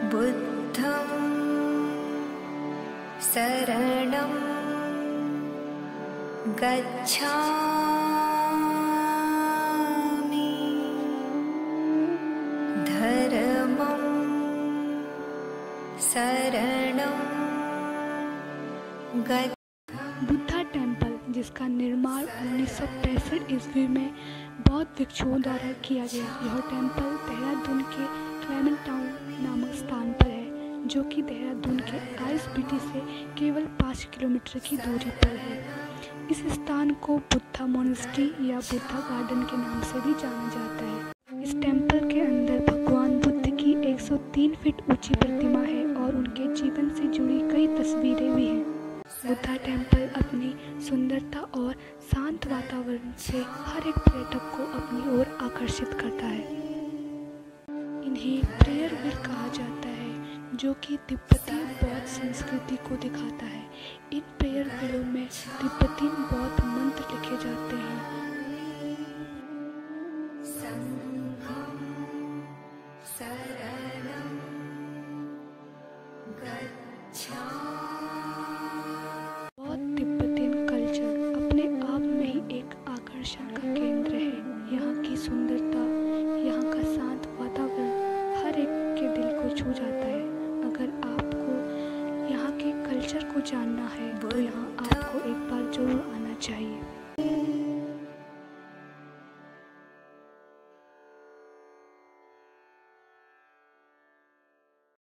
बुद्धं शरणं गच्छामि धर्मं शरणं बुद्धा टेम्पल, जिसका निर्माण 1965 ईस्वी में बौद्ध भिक्षुओं द्वारा किया गया। यह टेम्पल देहरादून के क्लेमेंट टाउन नामक स्थान पर है, जो कि देहरादून के आईएसबीटी से केवल 5 किलोमीटर की दूरी पर है। इस स्थान को बुद्धा मोनेस्ट्री या बुद्धा गार्डन के नाम से भी जाना जाता है। इस टेम्पल के अंदर भगवान बुद्ध की 103 फीट ऊंची प्रतिमा है और उनके जीवन से जुड़ी कई तस्वीरें भी हैं। बुद्धा टेम्पल अपनी सुंदरता और शांत वातावरण से हर एक पर्यटक को अपनी ओर आकर्षित करता है। इन्हें प्रेयर व्हील कहा जाता है, जो कि तिब्बती बौद्ध संस्कृति को दिखाता है। इन प्रेयर व्हीलों में तिब्बती बौद्ध मंत्र लिखे जाते हैं। तिब्बतियन कल्चर अपने आप में ही एक आकर्षण का केंद्र है। यहाँ की सुंदरता, यहाँ का शांत वातावरण हर एक के दिल को छू जाता है। अगर आपको यहाँ के कल्चर को जानना है तो यहाँ आपको एक बार जरूर आना चाहिए।